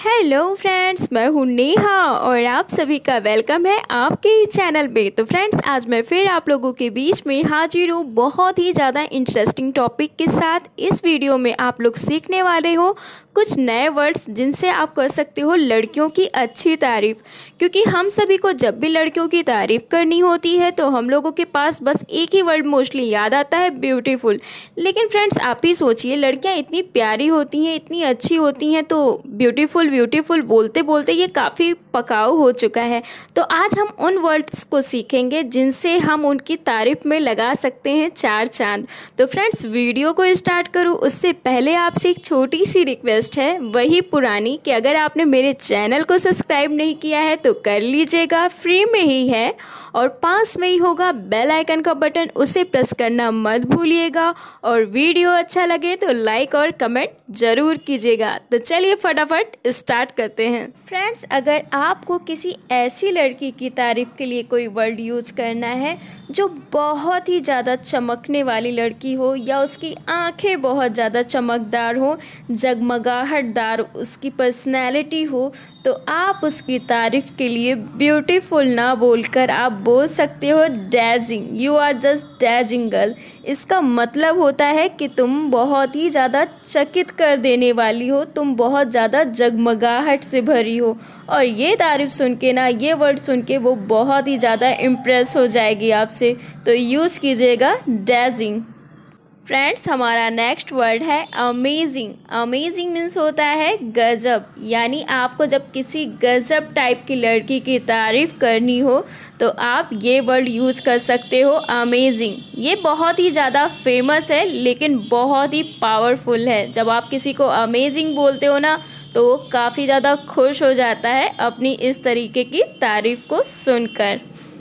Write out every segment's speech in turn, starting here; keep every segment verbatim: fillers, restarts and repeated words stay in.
Hello friends, मैं हूँ नेहा और आप सभी का वेलकम है आपके ही चैनल पे। तो फ्रेंड्स, आज मैं फिर आप लोगों के बीच में हाजिर हूँ बहुत ही ज़्यादा इंटरेस्टिंग टॉपिक के साथ। इस वीडियो में आप लोग सीखने वाले हो कुछ नए वर्ड्स जिनसे आप कर सकते हो लड़कियों की अच्छी तारीफ़। क्योंकि हम सभी को जब भी लड़कियों की तारीफ़ करनी होती है तो हम लोगों के पास बस एक ही वर्ड मोस्टली याद आता है, ब्यूटीफुल। लेकिन फ्रेंड्स, आप ही सोचिए, लड़कियाँ इतनी प्यारी होती हैं, इतनी अच्छी होती हैं, तो ब्यूटीफुल ब्यूटीफुल बोलते बोलते ये काफ़ी पकाऊ हो चुका है। तो आज हम उन वर्ड्स को सीखेंगे जिनसे हम उनकी तारीफ में लगा सकते हैं चार चांद। तो फ्रेंड्स, वीडियो को स्टार्ट करूं उससे पहले आपसे एक छोटी सी रिक्वेस्ट है, वही पुरानी, कि अगर आपने मेरे चैनल को सब्सक्राइब नहीं किया है तो कर लीजिएगा, फ्री में ही है। और पास में ही होगा बेल आइकन का बटन, उसे प्रेस करना मत भूलिएगा। और वीडियो अच्छा लगे तो लाइक और कमेंट ज़रूर कीजिएगा। तो चलिए फटाफट स्टार्ट करते हैं। फ्रेंड्स, अगर आपको किसी ऐसी लड़की की तारीफ़ के लिए कोई वर्ड यूज करना है जो बहुत ही ज़्यादा चमकने वाली लड़की हो, या उसकी आंखें बहुत ज़्यादा चमकदार हो, जगमगाहटदार उसकी पर्सनैलिटी हो, तो आप उसकी तारीफ़ के लिए ब्यूटीफुल ना बोलकर आप बोल सकते हो dashing. You are just dashing girl. इसका मतलब होता है कि तुम बहुत ही ज़्यादा चकित कर देने वाली हो, तुम बहुत ज़्यादा जगमगाहट से भरी हो। और ये तारीफ़ सुन के ना, ये वर्ड सुन के वो बहुत ही ज़्यादा इम्प्रेस हो जाएगी आपसे। तो यूज़ कीजिएगा डैजिंग। फ्रेंड्स, हमारा नेक्स्ट वर्ड है अमेजिंग। अमेजिंग मीन्स होता है गजब। यानी आपको जब किसी गजब टाइप की लड़की की तारीफ़ करनी हो तो आप ये वर्ड यूज़ कर सकते हो अमेजिंग। ये बहुत ही ज़्यादा फेमस है लेकिन बहुत ही पावरफुल है। जब आप किसी को अमेजिंग बोलते हो ना तो वो काफ़ी ज़्यादा खुश हो जाता है अपनी इस तरीके की तारीफ़ को सुनकर।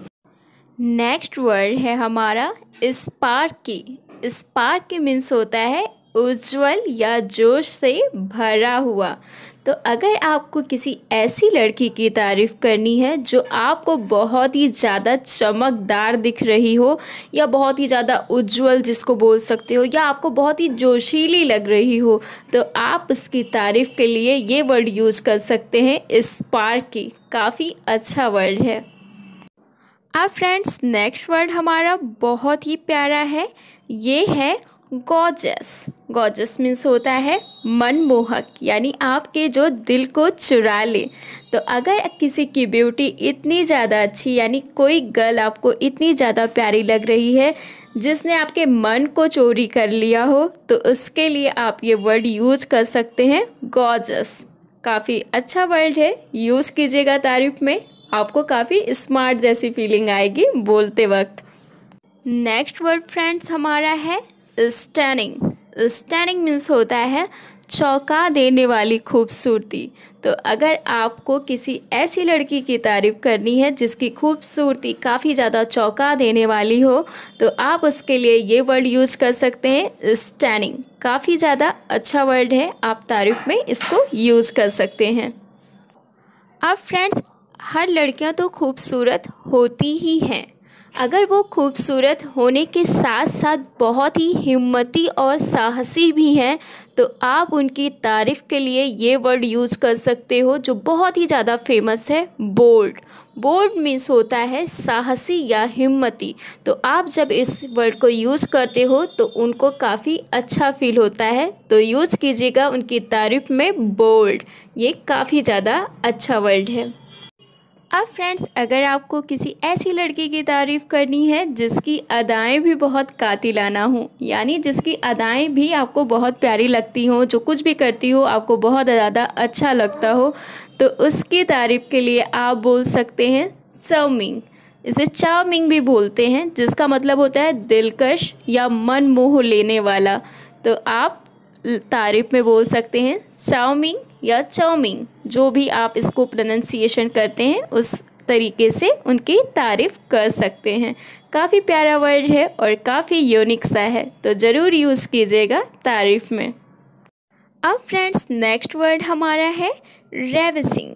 नेक्स्ट वर्ड है हमारा स्पार्की। स्पार्क मीन्स होता है उज्ज्वल या जोश से भरा हुआ। तो अगर आपको किसी ऐसी लड़की की तारीफ़ करनी है जो आपको बहुत ही ज़्यादा चमकदार दिख रही हो, या बहुत ही ज़्यादा उज्ज्वल जिसको बोल सकते हो, या आपको बहुत ही जोशीली लग रही हो, तो आप उसकी तारीफ़ के लिए ये वर्ड यूज कर सकते हैं स्पार्की। काफ़ी अच्छा वर्ड है। अब फ्रेंड्स, नेक्स्ट वर्ड हमारा बहुत ही प्यारा है, ये है गॉर्जियस। गॉर्जियस मीन्स होता है मनमोहक, यानी आपके जो दिल को चुरा ले। तो अगर किसी की ब्यूटी इतनी ज़्यादा अच्छी, यानी कोई गर्ल आपको इतनी ज़्यादा प्यारी लग रही है जिसने आपके मन को चोरी कर लिया हो, तो उसके लिए आप ये वर्ड यूज कर सकते हैं गॉर्जियस। काफ़ी अच्छा वर्ड है, यूज़ कीजिएगा तारीफ में, आपको काफ़ी स्मार्ट जैसी फीलिंग आएगी बोलते वक्त। नेक्स्ट वर्ड फ्रेंड्स हमारा है स्टनिंग। स्टनिंग मीन्स होता है चौंका देने वाली खूबसूरती। तो अगर आपको किसी ऐसी लड़की की तारीफ़ करनी है जिसकी खूबसूरती काफ़ी ज़्यादा चौंका देने वाली हो, तो आप उसके लिए ये वर्ड यूज कर सकते हैं स्टनिंग। काफ़ी ज़्यादा अच्छा वर्ड है, आप तारीफ़ में इसको यूज कर सकते हैं। अब फ्रेंड्स, हर लड़कियां तो खूबसूरत होती ही हैं। अगर वो खूबसूरत होने के साथ साथ बहुत ही हिम्मती और साहसी भी हैं, तो आप उनकी तारीफ़ के लिए ये वर्ड यूज़ कर सकते हो जो बहुत ही ज़्यादा फेमस है, बोल्ड। बोल्ड मीन्स होता है साहसी या हिम्मती। तो आप जब इस वर्ड को यूज़ करते हो तो उनको काफ़ी अच्छा फील होता है। तो यूज़ कीजिएगा उनकी तारीफ़ में बोल्ड। ये काफ़ी ज़्यादा अच्छा वर्ड है। अब फ्रेंड्स, अगर आपको किसी ऐसी लड़की की तारीफ़ करनी है जिसकी अदाएं भी बहुत कातिलाना हो, यानी जिसकी अदाएं भी आपको बहुत प्यारी लगती हों, जो कुछ भी करती हो आपको बहुत ज़्यादा अच्छा लगता हो, तो उसकी तारीफ़ के लिए आप बोल सकते हैं चार्मिंग। इसे चार्मिंग भी बोलते हैं, जिसका मतलब होता है दिलकश या मन मोह लेने वाला। तो आप तारीफ़ में बोल सकते हैं चार्मिंग या चार्मिंग, जो भी आप इसको प्रोनाउंसिएशन करते हैं उस तरीके से उनकी तारीफ़ कर सकते हैं। काफ़ी प्यारा वर्ड है और काफ़ी यूनिक सा है, तो ज़रूर यूज़ कीजिएगा तारीफ़ में। अब फ्रेंड्स, नेक्स्ट वर्ड हमारा है रेविसिंग।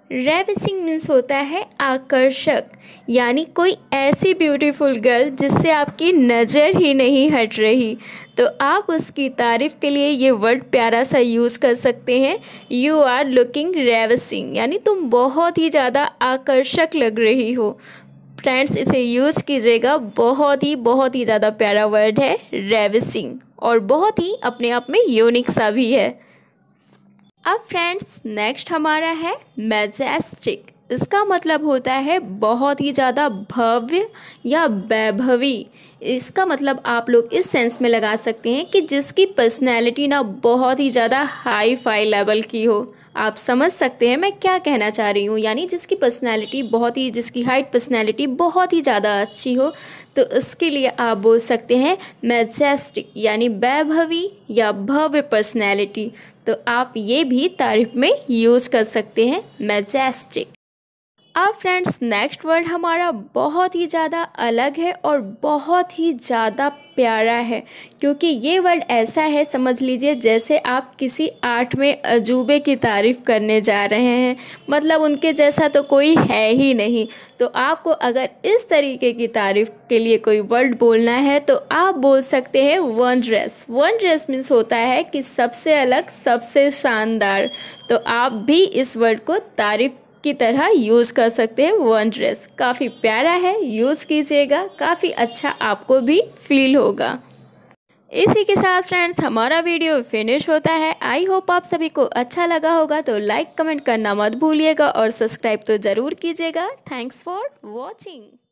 रेविसिंग मीन्स होता है आकर्षक, यानी कोई ऐसी ब्यूटीफुल गर्ल जिससे आपकी नज़र ही नहीं हट रही, तो आप उसकी तारीफ़ के लिए ये वर्ड प्यारा सा यूज़ कर सकते हैं। यू आर लुकिंग रेविसिंग, यानी तुम बहुत ही ज़्यादा आकर्षक लग रही हो। फ्रेंड्स, इसे यूज़ कीजिएगा, बहुत ही बहुत ही ज़्यादा प्यारा वर्ड है रेविसिंग, और बहुत ही अपने आप में यूनिक सा भी है। अब फ्रेंड्स, नेक्स्ट हमारा है मैजेस्टिक। इसका मतलब होता है बहुत ही ज़्यादा भव्य या वैभवी। इसका मतलब आप लोग इस सेंस में लगा सकते हैं कि जिसकी पर्सनैलिटी ना बहुत ही ज़्यादा हाई फाई लेवल की हो। आप समझ सकते हैं मैं क्या कहना चाह रही हूँ, यानी जिसकी पर्सनैलिटी बहुत ही जिसकी हाइट पर्सनैलिटी बहुत ही ज़्यादा अच्छी हो, तो इसके लिए आप बोल सकते हैं मैजेस्टिक, यानी वैभवी या भव्य पर्सनैलिटी। तो आप ये भी तारीफ में यूज़ कर सकते हैं, मैजेस्टिक। अब फ्रेंड्स, नेक्स्ट वर्ड हमारा बहुत ही ज़्यादा अलग है और बहुत ही ज़्यादा प्यारा है, क्योंकि ये वर्ड ऐसा है, समझ लीजिए जैसे आप किसी आठवें अजूबे की तारीफ़ करने जा रहे हैं, मतलब उनके जैसा तो कोई है ही नहीं। तो आपको अगर इस तरीके की तारीफ़ के लिए कोई वर्ड बोलना है तो आप बोल सकते हैं वंडरस। वंडरस मीन्स होता है कि सबसे अलग, सबसे शानदार। तो आप भी इस वर्ड को तारीफ़ की तरह यूज़ कर सकते हैं, वंडरस। काफ़ी प्यारा है, यूज़ कीजिएगा, काफ़ी अच्छा आपको भी फील होगा। इसी के साथ फ्रेंड्स हमारा वीडियो फिनिश होता है। आई होप आप सभी को अच्छा लगा होगा, तो लाइक कमेंट करना मत भूलिएगा और सब्सक्राइब तो ज़रूर कीजिएगा। Thanks for watching.